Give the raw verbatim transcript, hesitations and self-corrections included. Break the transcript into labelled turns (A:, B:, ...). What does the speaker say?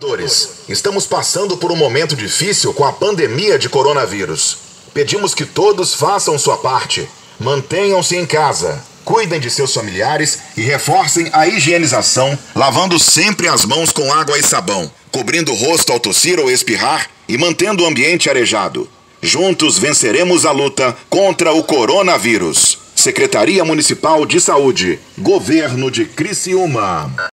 A: Estamos passando por um momento difícil com a pandemia de coronavírus. Pedimos que todos façam sua parte. Mantenham-se em casa, cuidem de seus familiares e reforcem a higienização, lavando sempre as mãos com água e sabão, cobrindo o rosto ao tossir ou espirrar e mantendo o ambiente arejado. Juntos venceremos a luta contra o coronavírus. Secretaria Municipal de Saúde, Governo de Criciúma.